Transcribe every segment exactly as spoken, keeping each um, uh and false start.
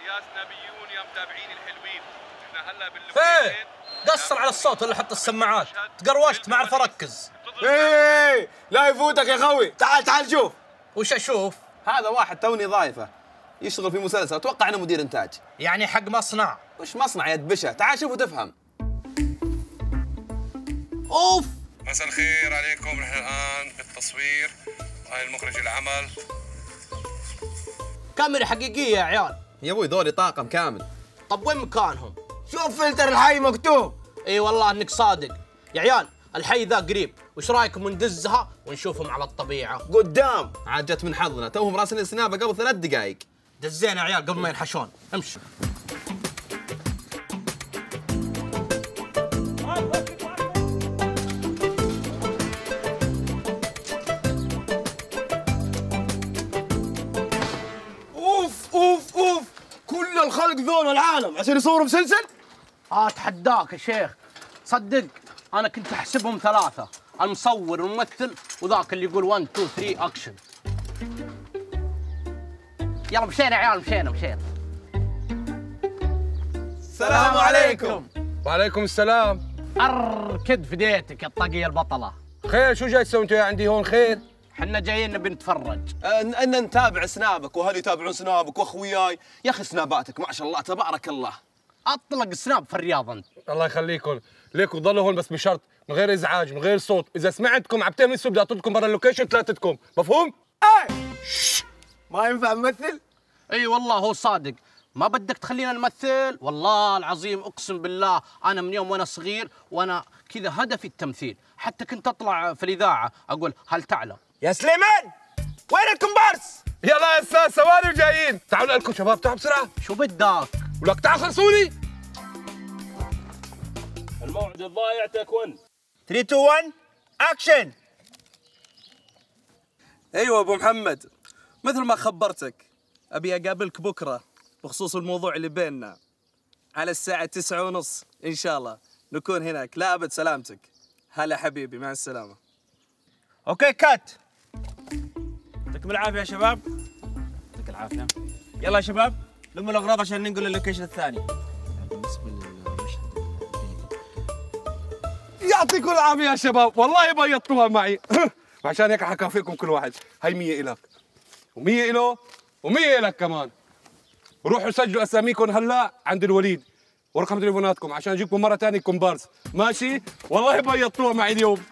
يا نبيون يا متابعين الحلوين، احنا هلا باللوكيشن. قصر على الصوت ولا حط السماعات، تقروشت ما اعرف اركز. ايه لا يفوتك يا خوي، تعال تعال شوف. وش اشوف؟ هذا واحد توني ضايفه يشتغل في مسلسل، اتوقع انه مدير انتاج. يعني حق مصنع؟ وش مصنع يا دبشه؟ تعال شوف وتفهم. اوف مساء الخير عليكم، نحن الان بالتصوير، هاي المخرج العمل. كاميرا حقيقيه يا عيال. يا ابوي ذولي طاقم كامل. طب وين مكانهم؟ شوف فلتر الحي مكتوب. اي والله انك صادق يا عيال. الحي ذا قريب، وش رايكم ندزها ونشوفهم على الطبيعه قدام؟ عاد جت من حظنا، توهم راسلين سنابه قبل ثلاث دقائق. دزينا يا عيال قبل ما ينحشون. امشي. اوف اوف اوف، كل الخلق ذول العالم عشان يصوروا مسلسل؟ اه اتحداك يا شيخ، صدق انا كنت احسبهم ثلاثه، المصور والممثل وذاك اللي يقول واحد اثنين ثلاثة اكشن. يلا مشينا يا عيال، مشينا مشينا. السلام عليكم. وعليكم السلام. اركد في ديتك يا الطاقية البطلة. خير، شو جاي تسوي انتوا عندي هون؟ خير؟ حنا جايين نبي نتفرج. ان ان نتابع سنابك وهل يتابعون سنابك واخوياي. يا اخي سناباتك ما شاء الله تبارك الله. اطلق سناب في الرياض انت. الله يخليكم، ليكم ضلوا هون بس بشرط من غير ازعاج، من غير صوت. اذا سمعتكم عم تعملوا سوء بدي اطردكم برا اللوكيشن ثلاثتكم، مفهوم؟ ايه ما ينفع نمثل؟ اي والله هو صادق. ما بدك تخلينا نمثل؟ والله العظيم اقسم بالله انا من يوم وانا صغير وانا كذا هدفي التمثيل، حتى كنت اطلع في الاذاعه اقول هل تعلم. يا سليمان وين الكومبارس؟ يلا يا استاذ ثواني وجايين. تعالوا لكم شباب، تعالوا بسرعه. شو بدك؟ ولك تعالوا خلصوني. الموعد الضايع تكون ثلاثة اثنين واحد اكشن. ايوه ابو محمد، مثل ما خبرتك ابي اقابلك بكره بخصوص الموضوع اللي بيننا على الساعه تسعة ونص ان شاء الله نكون هناك. لا ابد سلامتك. هلا حبيبي، مع السلامه. اوكي كات. يعطيكم العافيه يا شباب. يعطيك العافيه. يلا يا شباب لموا الاغراض عشان ننقل اللوكيشن الثاني. بالنسبه للمشهد يعطيكم العافيه يا شباب، والله بيضتوها معي. عشان هيك حكافيكم كل واحد. هي مية إلك ومية إله ومية إلك كمان. روحوا سجلوا اساميكم هلا عند الوليد ورقم تليفوناتكم عشان اجيبكم مره ثانيه كومبارس، ماشي؟ والله بيضتوها معي اليوم.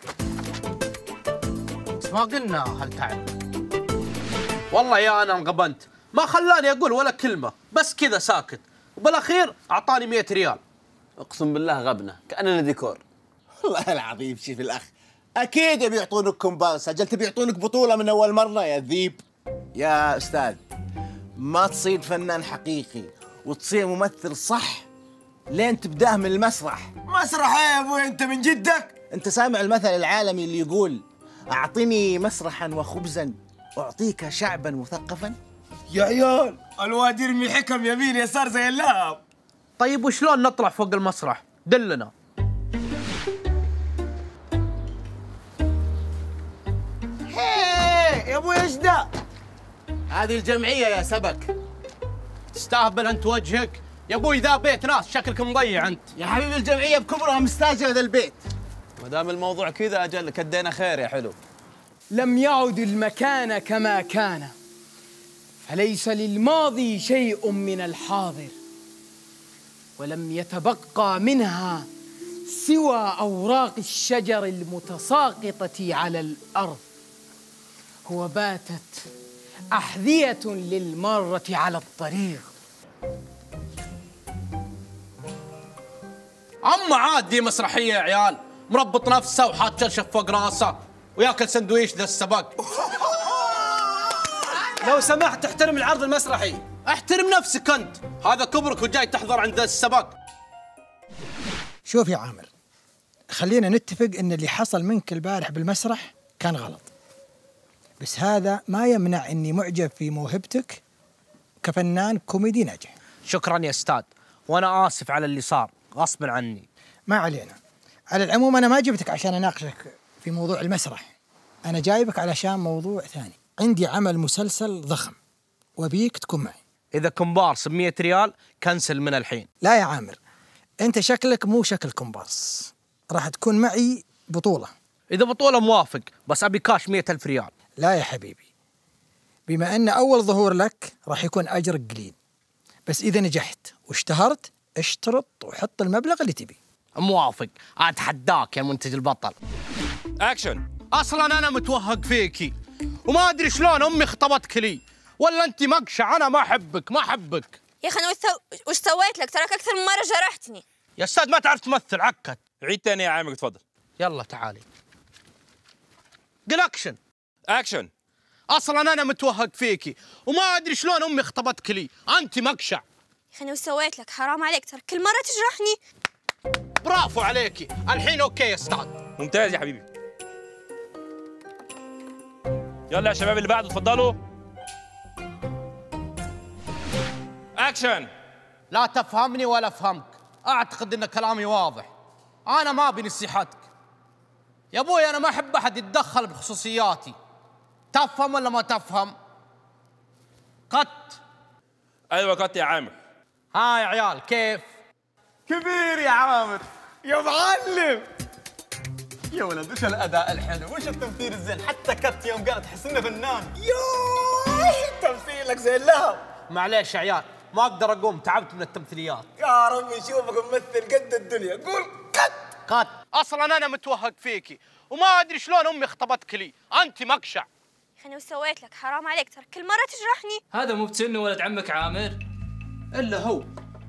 بس ما قلنا هل تعلم. والله يا انا انغبنت، ما خلاني اقول ولا كلمه، بس كذا ساكت، وبالاخير اعطاني مئة ريال. اقسم بالله غبنه كاننا ديكور. والله العظيم شوف الاخ، اكيد بيعطونك كومبارس، اجل بيعطونك بطوله من اول مره يا ذيب. يا استاذ ما تصير فنان حقيقي وتصير ممثل صح لين تبداه من المسرح. مسرح ايه يا ابوي انت من جدك؟ انت سامع المثل العالمي اللي يقول اعطني مسرحا وخبزا اعطيك شعبا مثقفا؟ يا عيال الواد يرمي حكم يمين يسار زي اللهب. طيب وشلون نطلع فوق المسرح؟ دلنا. هيه يا ابوي ايش ده؟ هذه الجمعيه يا سبك. تستهبل انت وجهك يا ابوي، ذا بيت ناس شكلك مضيع انت. يا حبيبي الجمعيه بكبرها مستاجره ذا البيت. ما دام الموضوع كذا اجل كدينا خير يا حلو. لم يعد المكان كما كان، فليس للماضي شيء من الحاضر، ولم يتبقى منها سوى أوراق الشجر المتساقطة على الأرض، وباتت أحذية للمارة على الطريق. اما عاد دي مسرحيه يا عيال، مربط نفسه وحاط شرشف فوق راسه وياكل سندويش ذا السبق. لو سمحت احترم العرض المسرحي. احترم نفسك انت، هذا كبرك وجاي تحضر عند ذا السبق. شوف يا عامر، خلينا نتفق ان اللي حصل منك البارح بالمسرح كان غلط، بس هذا ما يمنع اني معجب في موهبتك كفنان كوميدي ناجح. شكرا يا استاذ، وانا اسف على اللي صار غصبا عني. ما علينا. على العموم انا ما جبتك عشان اناقشك في موضوع المسرح، انا جايبك علشان موضوع ثاني. عندي عمل مسلسل ضخم وبيك تكون معي. اذا كومبارس ب مية ريال كنسل من الحين. لا يا عامر، انت شكلك مو شكل كومبارس، راح تكون معي بطولة. اذا بطولة موافق، بس ابي كاش مية ألف ريال. لا يا حبيبي، بما ان اول ظهور لك راح يكون اجرك قليل، بس اذا نجحت واشتهرت اشترط وحط المبلغ اللي تبي. موافق، اتحداك يا منتج البطل. اكشن. اصلا انا متوهق فيكي وما ادري شلون امي خطبتك لي، ولا انت مقشع. انا ما احبك ما احبك يا اخي انا وش وش سويت لك؟ تراك اكثر من مره جرحتني. يا استاذ ما تعرف تمثل، عكت. عيد تاني يا عامر تفضل. يلا تعالي. قل اكشن. اكشن. اصلا انا متوهق فيكي وما ادري شلون امي خطبتك لي، انت مقشع. يا اخي انا وش سويت لك؟ حرام عليك، ترى كل مره تجرحني. برافو عليكي، الحين اوكي يا استاذ. ممتاز يا حبيبي. يلا يا شباب اللي بعده تفضلوا. اكشن. لا تفهمني ولا افهمك، اعتقد ان كلامي واضح. انا ما ابي نصيحتك يا ابوي، انا ما احب احد يتدخل بخصوصياتي. تفهم ولا ما تفهم؟ قط. ايوه قط يا عامر. ها يا عيال كيف؟ كبير يا عامر يا معلم. يا ولد وش الاداء الحلو، وش التمثيل الزين، حتى كت يوم قالت تحس انه فنان. يوه تمثيلك زي اللهب. معليش يا عيال ما اقدر اقوم، تعبت من التمثيليات. يا رب يشوفك ممثل قد الدنيا. قول كت. قط. اصلا انا متوهق فيكي وما ادري شلون امي خطبتك لي، انت مقشع. يا اخي انا وش سويت لك؟ حرام عليك، ترى كل مره تجرحني. هذا مو بسنه ولد عمك عامر الا هو.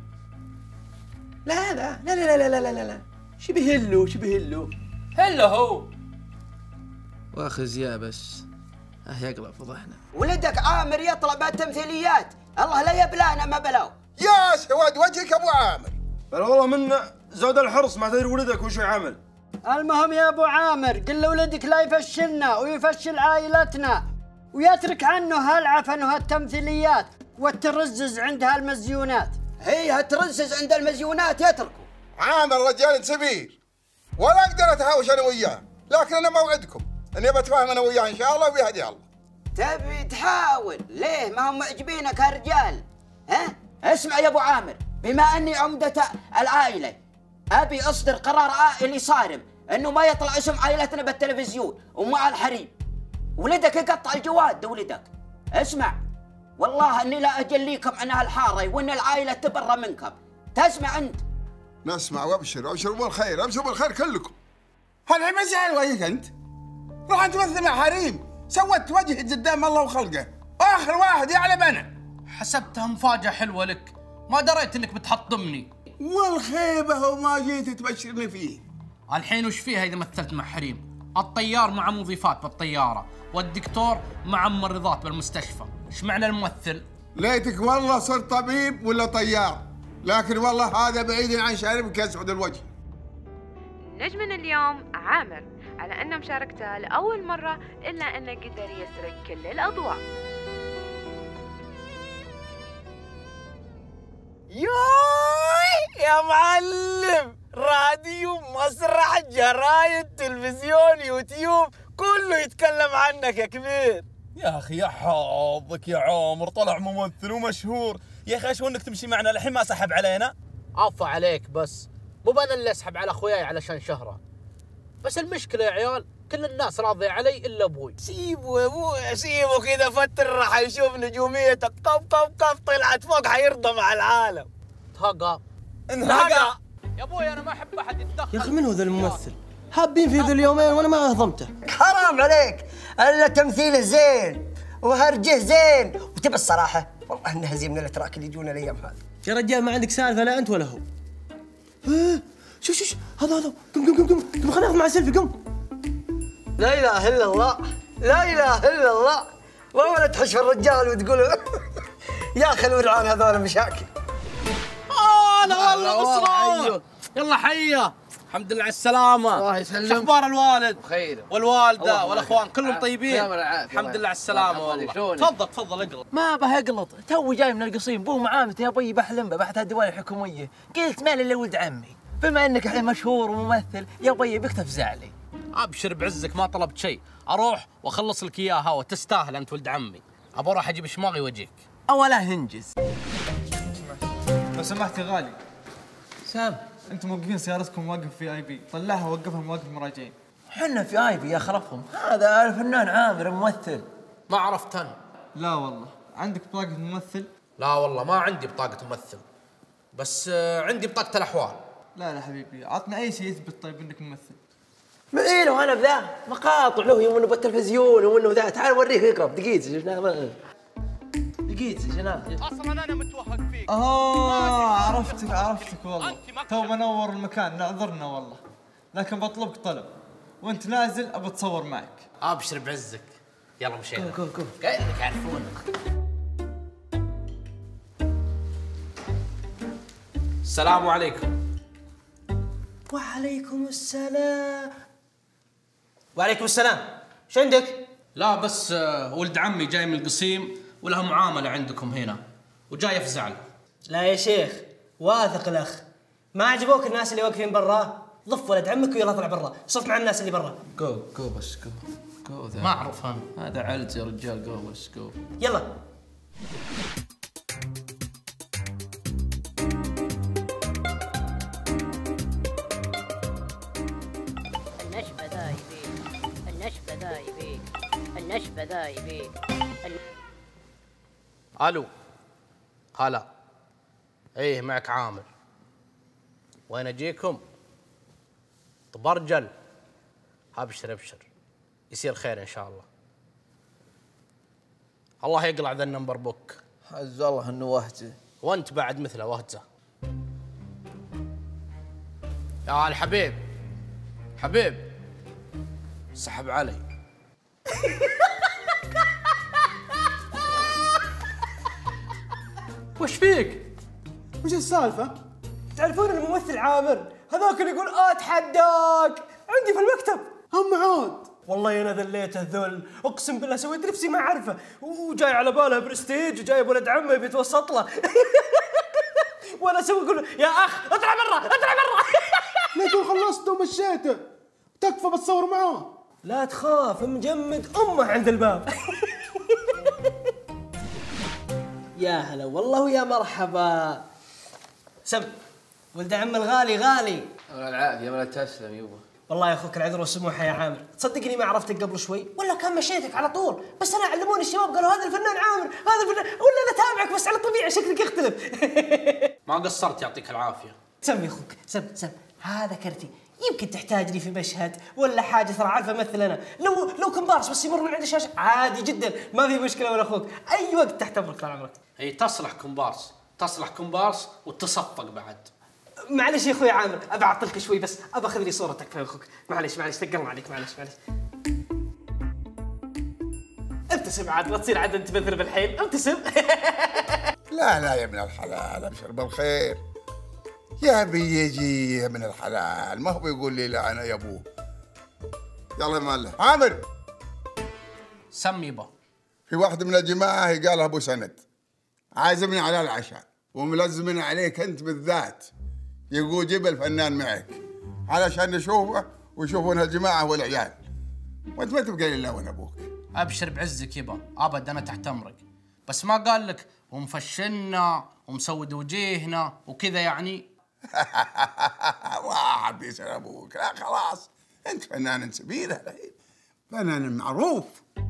لا لا لا لا لا لا لا لا لا شبه هلو شبه هلو هلا هو. واخذ يا بس اه يقلع فضحنا. ولدك عامر يطلع بالتمثيليات، الله لا يبلانا ما بلاو. يا سواد وجهك ابو عامر. بل والله من زود الحرص ما تدري ولدك وش يعمل. المهم يا ابو عامر قل لولدك لا يفشلنا ويفشل عائلتنا، ويترك عنه هالعفن وهالتمثيليات والترزز عند هالمزيونات. هي هالترزز عند المزيونات يتركوا. عامر رجال سبيل ولا اقدر اتهاوش انا وياه، لكن انا موعدكم اني بتفاهم انا وياه ان شاء الله ويهدي الله. تبي تحاول ليه ما هم معجبينك هالرجال؟ ها؟ اسمع يا ابو عامر، بما اني عمدة العائلة ابي اصدر قرار عائلي صارم انه ما يطلع اسم عائلتنا بالتلفزيون ومع الحريم. ولدك يقطع الجواد ولدك. اسمع والله اني لا اجليكم عن هالحاره وان العائله تبرى منكم. تسمع انت؟ نسمع وابشر ابشر بالخير ابشر بالخير كلكم. هالحين ما زعل وجهك انت؟ روح انت تمثل مع حريم، سوت وجهك قدام الله وخلقه، اخر واحد يعلم انا. حسبتها مفاجأة حلوة لك، ما دريت انك بتحطمني. والخيبة وما جيت تبشرني فيه. الحين وش فيها اذا مثلت مع حريم؟ الطيار مع مضيفات بالطيارة، والدكتور مع ممرضات بالمستشفى، ايش معنى الممثل؟ ليتك والله صرت طبيب ولا طيار، لكن والله هذا بعيد عن شاربك يسعد الوجه. نجمنا اليوم عامر، على أن مشاركته لأول مرة إلا أنه قدر يسرق كل الأضواء. يوي يا معلم، راديو مسرح جرايد تلفزيون يوتيوب كله يتكلم عنك يا كبير. يا اخي يا حظك يا عمر، طلع ممثل ومشهور. يا اخي ايش انك تمشي معنا الحين ما سحب علينا؟ عفا عليك، بس مو انا اللي اسحب على اخوياي علشان شهره. بس المشكله يا عيال كل الناس راضيه علي الا ابوي. سيبه يا ابوي سيبه كذا فتر راح يشوف نجوميتك قف قف قف طلعت فوق حيرضى مع العالم. تهقى انهقى يا ابوي، انا ما احب احد يتدخل. يا اخي من هو ذا الممثل؟ حابين في ذا اليومين وانا ما هضمته. حرام عليك، الا تمثيله زين وهرجه زين، وتبى الصراحه والله انه هزيم من الاتراك اللي يجون الايام هذه. يا رجال ما عندك سالفه لا انت ولا هو. شوف شوف هذا هذا قم قم قم قم قم خلينا ناخذ مع سيلفي قم. لا اله الا الله، لا اله الا الله، ولا تحش في الرجال وتقول يا اخي الورعان هذول مشاكل. آه لا والله مسرور. يلا حيه، الحمد لله على السلامة. الله يسلمك. شو اخبار الوالد؟ بخير. والوالدة والاخوان كلهم طيبين؟ الحمد لله على السلامة والله. تفضل تفضل اقلط. ما ابغى اقلط، تو جاي من القصيم بو معامته يا ابوي بحلم به بحث الديوان الحكومية، قلت مالي الا ولد عمي، بما انك الحين مشهور وممثل يا ابوي بكتف زعلي. ابشر بعزك ما طلبت شيء، اروح واخلص لك اياها وتستاهل انت ولد عمي. ابى اروح اجيب شماغي واجيك. اولا هنجز. لو سمحت يا غالي. سام، انتم موقفين سيارتكم موقف في اي بي، طلعها ووقفها موقف مراجعين. حنا في اي بي يا خرفهم، هذا الفنان عامر ممثل. ما عرفت انا. لا والله، عندك بطاقة ممثل؟ لا والله ما عندي بطاقة ممثل، بس عندي بطاقة الأحوال. لا لا حبيبي، عطنا أي شيء يثبت طيب إنك ممثل. معينه انا بذا مقاطع له يوم انه بالتلفزيون وانه ذا. تعال اوريك اقرب دقيقة شفناه. دقيقة شفناه. اصلا انا متوهق فيك. اه عرفتك عرفتك والله. تو بنور المكان، نعذرنا والله. لكن بطلبك طلب، وانت نازل ابى اتصور معك. ابشر بعزك. يلا مشينا. كو كو قايل لك يعرفونك. السلام عليكم. وعليكم السلام. وعليكم السلام. ايش عندك؟ لا بس ولد عمي جاي من القصيم ولها معاملة عندكم هنا وجاي يفزع له. لا يا شيخ، واثق الاخ. ما عجبوك الناس اللي واقفين برا؟ ضف ولد عمك ويلا طلع برا، صف مع الناس اللي برا. جو جو بس جو جو ذا. ما اعرف انا. هذا علت يا رجال، جو بس جو. يلا. النشبة ذا يبيك، النشبة ذا يبيك، النشبة ذا يبيك. الو. هلا. ايه معك عامر. وين اجيكم؟ طبرجل. ابشر ابشر، يصير خير ان شاء الله. الله يقلع ذا النمبر بوك. عز الله انه وهجه. وانت بعد مثله وهجه. يا الحبيب حبيب سحب علي. وش فيك؟ وش السالفة؟ تعرفون الممثل عامر؟ هذاك اللي يقول اتحداك عندي في المكتب. هم عاد. والله انا ذليت الذل، اقسم بالله سويت نفسي ما اعرفه، وجاي على باله برستيج وجايب ولد عمه بيتوسط له. وانا اسوي اقول يا اخ اطلع برا اطلع برا. ليتو خلصت ومشيته، تكفى بتصور معاه. لا تخاف، مجمد امه عند الباب. يا هلا والله ويا مرحبا. سم ولد عم الغالي غالي. الله العافية ولا تسلم يبا. والله يا اخوك العذر والسموحه يا عامر، تصدقني ما عرفتك قبل شوي ولا كان مشيتك على طول، بس انا علموني الشباب قالوا هذا الفنان عامر، هذا الفنان، ولا انا تابعك بس على طبيعي شكلك يختلف. ما قصرت يعطيك العافيه. سم يا اخوك سم سم، هذا كرتي، يمكن تحتاجني في مشهد ولا حاجه، ترى عارف امثل انا، لو لو كمبارس بس يمر من عند الشاشه عادي جدا، ما في مشكله ولا اخوك، اي وقت تحت امرك طال عمرك. اي تصلح كومبارس، تصلح كومبارس وتصفق بعد. معلش يا اخوي عامر، ابى اعطلك شوي بس ابى اخذ لي صورتك يا اخوك، معلش معلش ثقلنا عليك، معلش معلش. ابتسم عاد، لا تصير عاد انت مثل بالحيل، ابتسم. لا لا يا ابن الحلال، ابشر بالخير. يا ابي يجي يا ابن الحلال، ما هو بيقول لي لا انا يا ابوه. يلا يا مالله عامر. سمي با. في واحد من الجماعه قالها ابو سند، عازمني على العشاء وملزمني عليك انت بالذات، يقول جيب الفنان معك علشان نشوفه ويشوفون الجماعه والعيال، وانت ما تبقى لي الا وانا ابوك. ابشر بعزك يبا، ابد انا تحت امرك، بس ما قال لك ومفشلنا ومسود وجيهنا وكذا يعني؟ واحد يسأل ابوك، لا خلاص انت فنان سبيل الحين، فنان معروف.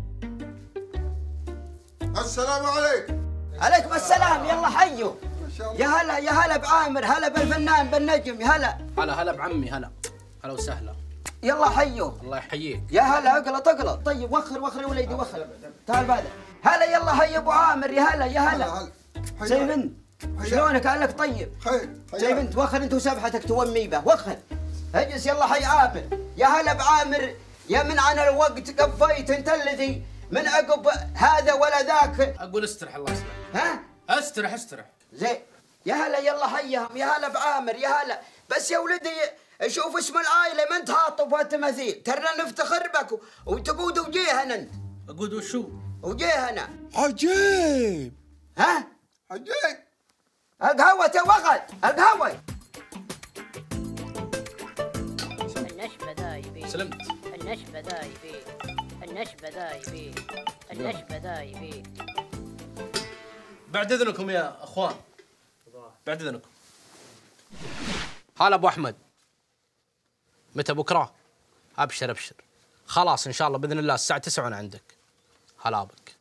السلام عليكم. عليكم السلام، يلا حيوا. يا هلا يا هلا بعامر، هلا بالفنان بالنجم، يا هلا. هلا هلا بعمي، هلا هلا وسهلا. يلا حيوا. الله يحييك. يا هلا اقلط اقلط. طيب وخر وخر يا وليدي وخر. تعال بعد. هلا يلا حي ابو عامر، يا هلا يا هلا. سيف انت شلونك؟ علك طيب. خير. سيف انت وخر انت وسبحتك تومي به، وخر. اجلس يلا حي عامر. يا هلا بعامر، يا من عن الوقت قفيت انت الذي من عقب هذا ولا ذاك. اقول استرح الله يسلمك. ها؟ استرح استرح. زين. يا هلا يلا حيهم، يا هلا بعامر، يا هلا. بس يا ولدي شوف اسم العائله ما انت حاطه التماثيل، ترى نفتخر بك وتقود وجيهنا انت. اقود وشو؟ وجيهنا. عجيب. ها؟ عجيب. القهوة يا وغد، القهوة. النشبة ذا يبيك. سلمت. النشبة ذا يبيك. النشبة ذا يبيك. النشبة ذا يبيك. بعد اذنكم يا اخوان، بعد اذنكم. هلا ابو احمد، متى بكره؟ ابشر ابشر، خلاص ان شاء الله باذن الله الساعه تسعة وانا عندك. هلا بك.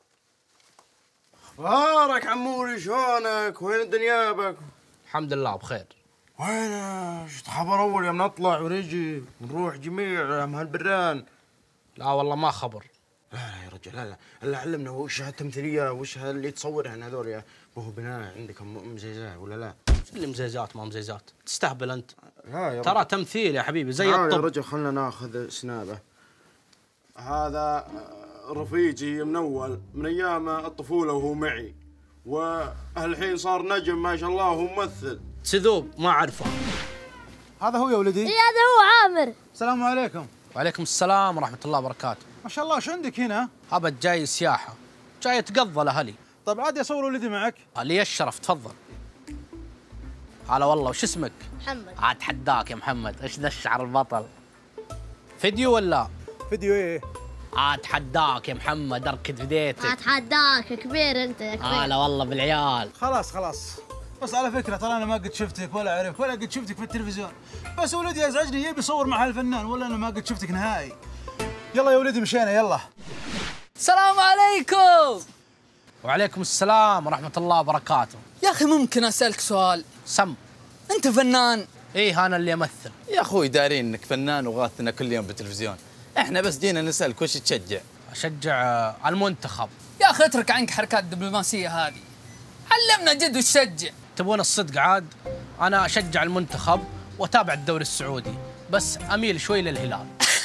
اخبارك عموري؟ شلونك؟ وين الدنيا بك؟ الحمد لله بخير. وين شفت خبر اول يوم نطلع ونجي ونروح جميع مهالبران؟ لا والله ما خبر. لا لا يا رجل، لا لا الا علمنا وش هالتمثيليه وش اللي تصورهن هذول يا هو بناء عندكم مزيزات ولا لا؟ اللي مزيزات ما مزيزات، تستهبل انت. لا يا ترى رجل. تمثيل يا حبيبي زي الطب. الطب. يا رجل خلنا ناخذ سنابه. هذا رفيجي من اول من ايام الطفوله وهو معي، والحين صار نجم ما شاء الله وهو ممثل. تذوب ما اعرفه. هذا هو يا ولدي؟ اي هذا هو عامر. السلام عليكم. وعليكم السلام ورحمه الله وبركاته. ما شاء الله، شو عندك هنا؟ ابد جاي سياحه، جاي اتقضى لاهلي. طيب عادي اصور ولدي معك؟ لي الشرف، تفضل. هلا والله، وش اسمك؟ محمد. اتحداك يا محمد، ايش ذا الشعر البطل؟ فيديو ولا؟ فيديو ايه؟ اتحداك يا محمد، اركد فديتك. اتحداك كبير انت يا كبير. هلا والله بالعيال. خلاص خلاص، بس على فكره ترى انا ما قد شفتك ولا اعرفك ولا قد شفتك في التلفزيون، بس ولدي ازعجني يبي يصور مع هالفنان ولا انا ما قد شفتك نهائي. يلا يا ولدي مشينا يلا. السلام عليكم. وعليكم السلام ورحمه الله وبركاته. يا اخي ممكن اسالك سؤال؟ سم. انت فنان؟ ايه انا اللي امثل. يا اخوي دارين انك فنان وغاثنا كل يوم بالتلفزيون، احنا بس جينا نسالك وش تشجع؟ اشجع المنتخب. يا اخي اترك عنك حركات الدبلوماسيه هذه، علمنا جد وش تشجع. تبون الصدق عاد؟ انا اشجع المنتخب واتابع الدوري السعودي، بس اميل شوي للهلال.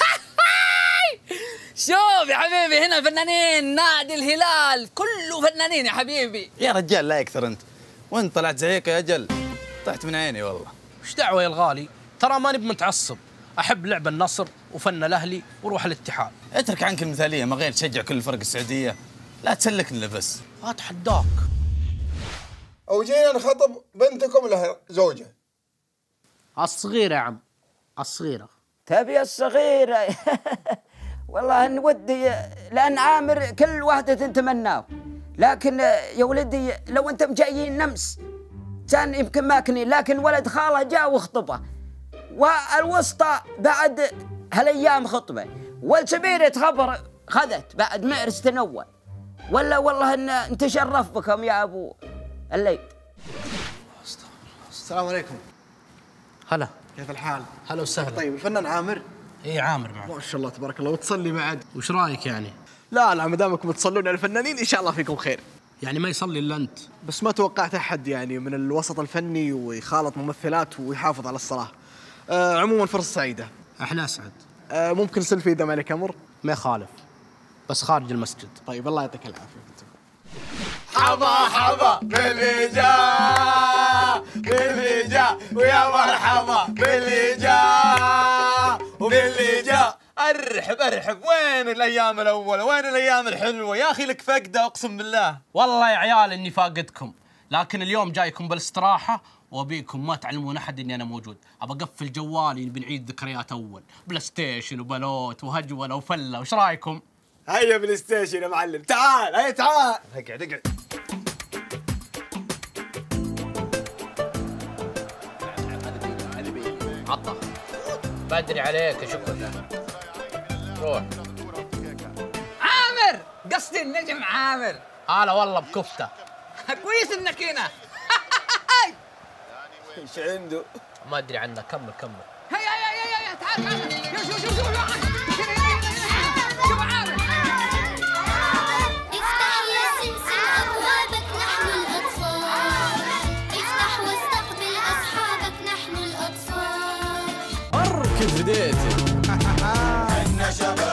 شوف يا حبيبي، هنا فنانين نادي الهلال كله فنانين يا حبيبي. يا رجال لا يكثر انت، وانت طلعت زيك يا اجل طحت من عيني والله. وش دعوه يا الغالي؟ ترى ماني بمتعصب، احب لعب النصر وفن الاهلي وروح الاتحاد. اترك عنك المثاليه، ما غير تشجع كل الفرق السعوديه، لا تسلكنا بس. اتحداك. او جينا نخطب بنتكم لها زوجه. الصغيره يا عم، الصغيره. تبي الصغيره؟ والله ان ودي، لان عامر كل واحده تتمناه، لكن يا ولدي لو انتم جايين نمس كان يمكن ماكني، لكن ولد خاله جاء وخطبه، والوسطى بعد هالايام خطبه، والكبيره خبر خذت بعد معرس تنول، ولا والله ان نتشرف بكم يا ابو الليل. السلام عليكم. هلا. كيف الحال؟ هلا وسهلا. طيب الفنان عامر؟ اي عامر معك. ما شاء الله تبارك الله، وتصلي بعد. وش رايك يعني؟ لا لا، ما دامكم تصلون على الفنانين ان شاء الله فيكم خير. يعني ما يصلي الا انت؟ بس ما توقعت احد يعني من الوسط الفني ويخالط ممثلات ويحافظ على الصلاه. آه عموما فرصه سعيده. احنا اسعد. آه ممكن سيلفي اذا ما عليك امر؟ ما يخالف، بس خارج المسجد. طيب الله يعطيك العافيه. حبا حبا باللي جاء باللي جاء ويا مرحبا باللي جاء وباللي جاء. ارحب ارحب، وين الايام الاولى؟ وين الايام الحلوه؟ يا اخي لك فقده اقسم بالله. والله يا عيال اني فاقدكم، لكن اليوم جايكم بالاستراحه وابيكم ما تعلمون احد اني انا موجود. ابى اقفل جوالي، بنعيد ذكريات اول، بلاي ستيشن وبلوت وهجوله وفله. وش رايكم؟ هيا بلاي ستيشن يا معلم، تعال هيا تعال. اقعد اقعد. عطى بدري عليك، شكرا. روح. عامر، قصدي النجم عامر. هلا والله بكفته. كويس انك هنا. ايش عنده؟ ما ادري عنه، كمل كمل. هيا هيا هيا تعال تعال. شوف شوف شوف شوف عامر. افتح يا سمسم ابوابك، نحن الاطفال. افتح واستقبل اصحابك، نحن الاطفال. اركض بديتي. احنا شباب